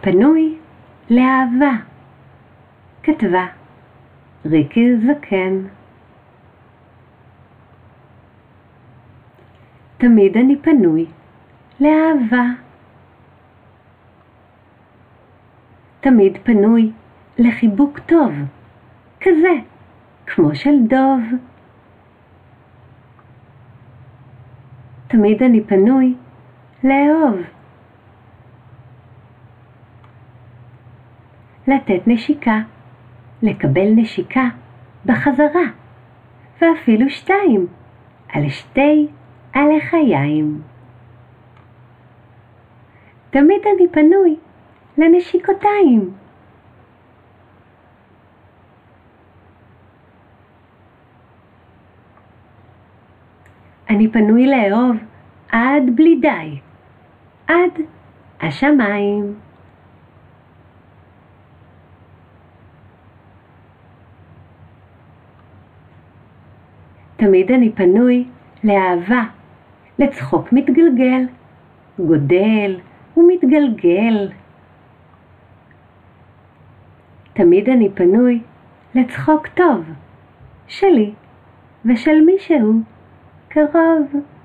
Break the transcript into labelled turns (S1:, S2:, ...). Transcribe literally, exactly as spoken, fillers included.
S1: פנוי לאהבה. כתבה ריקי זקן. תמיד אני פנוי לאהבה. תמיד פנוי לחיבוק טוב, כזה, כמו של דוב. תמיד אני פנוי לאהוב. לתת נשיקה, לקבל נשיקה בחזרה, ואפילו שתיים, על שתי הלחיים. תמיד אני פנוי לנשיקותיים. אני פנוי לאהוב עד בלי די, עד השמיים. תמיד אני פנוי לאהבה, לצחוק מתגלגל, גודל ומתגלגל. תמיד אני פנוי לצחוק טוב, שלי ושל מישהו קרוב.